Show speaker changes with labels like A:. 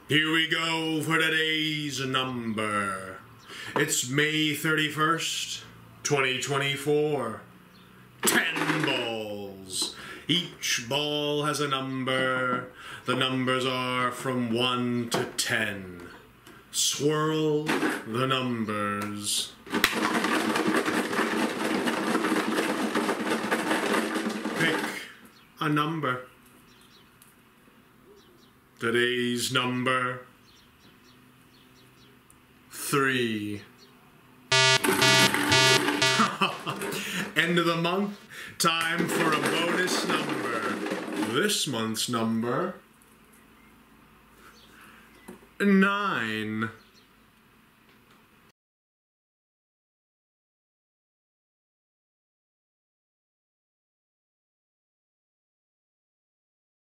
A: Here we go for today's number. It's May 31st, 2024. 10 balls. Each ball has a number. The numbers are from 1 to 10. Swirl the numbers. Pick a number. Today's number 3. End of the month, time for a bonus number. This month's number 9.